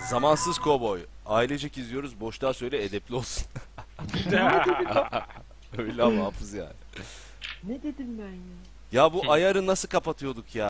Zamansız kovboy. Ailecek izliyoruz. Boşluğa söyle edepli olsun. Öyle ama hafız yani. Ne dedim ben ya? Ya bu ayarı nasıl kapatıyorduk ya?